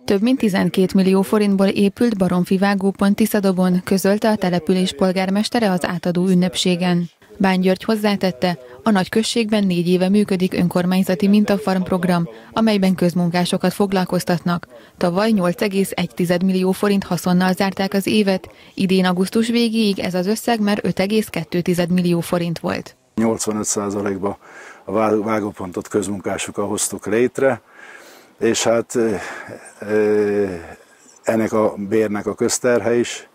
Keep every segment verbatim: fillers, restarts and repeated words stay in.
Több mint tizenkét millió forintból épült baromfi vágópont Tiszadobon, közölte a település polgármestere az átadó ünnepségen. Bán György hozzátette, a nagyközségben négy éve működik önkormányzati mintafarm program, amelyben közmunkásokat foglalkoztatnak. Tavaly nyolc egész egy millió forint haszonnal zárták az évet, idén augusztus végéig ez az összeg már öt egész kettő millió forint volt. nyolcvanöt százalékban a vágópontot közmunkásokkal hoztuk létre, és hát ennek a bérnek a közterhe is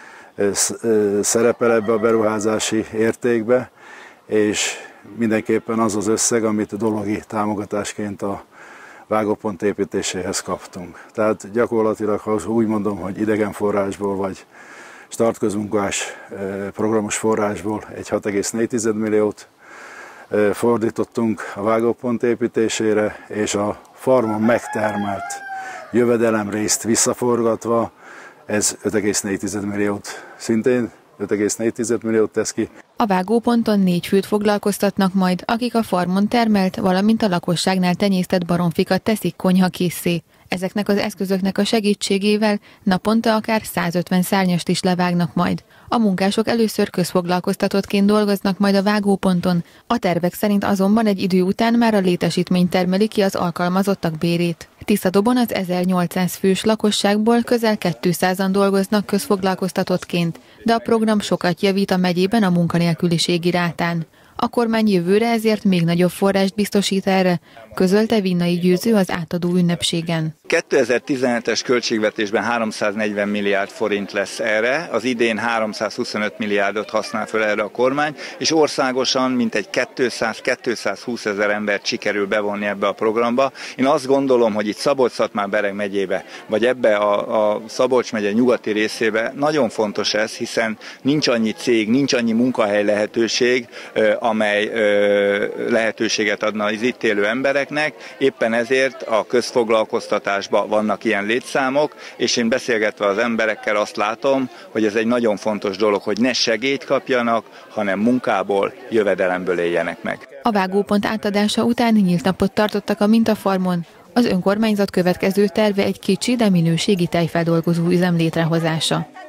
szerepel ebbe a beruházási értékbe, és mindenképpen az az összeg, amit a dologi támogatásként a vágópont építéséhez kaptunk. Tehát gyakorlatilag, ha úgy mondom, hogy idegen forrásból vagy startközmunkás programos forrásból egy hat egész négy milliót fordítottunk a vágópont építésére, és a farmon megtermelt jövedelemrészt visszaforgatva, ez öt egész négy milliót, szintén öt egész négy milliót tesz ki. A vágóponton négy főt foglalkoztatnak majd, akik a farmon termelt, valamint a lakosságnál tenyésztett baromfikat teszik konyhakésszé. Ezeknek az eszközöknek a segítségével naponta akár százötven szárnyast is levágnak majd. A munkások először közfoglalkoztatottként dolgoznak majd a vágóponton, a tervek szerint azonban egy idő után már a létesítmény termeli ki az alkalmazottak bérét. Tiszadobon az ezernyolcszáz fős lakosságból közel kétszázan dolgoznak közfoglalkoztatottként, de a program sokat javít a megyében a munkanélküliségi rátán. A kormány jövőre ezért még nagyobb forrást biztosít erre, közölte Vinnai Győző az átadó ünnepségen. kétezer-tizenhetes költségvetésben háromszáznegyven milliárd forint lesz erre, az idén háromszázhuszonöt milliárdot használ fel erre a kormány, és országosan mintegy kétszáz-kétszázhúsz ezer embert sikerül bevonni ebbe a programba. Én azt gondolom, hogy itt Szabolcs-Szatmár-Bereg megyébe, vagy ebbe a, a Szabolcs megye nyugati részébe nagyon fontos ez, hiszen nincs annyi cég, nincs annyi munkahely lehetőség, amely lehetőséget adna az itt élő embereknek, éppen ezért a közfoglalkoztatásban vannak ilyen létszámok, és én beszélgetve az emberekkel azt látom, hogy ez egy nagyon fontos dolog, hogy ne segélyt kapjanak, hanem munkából, jövedelemből éljenek meg. A vágópont átadása után nyílt napot tartottak a mintafarmon. Az önkormányzat következő terve egy kicsi, de minőségi tejfeldolgozó üzem létrehozása.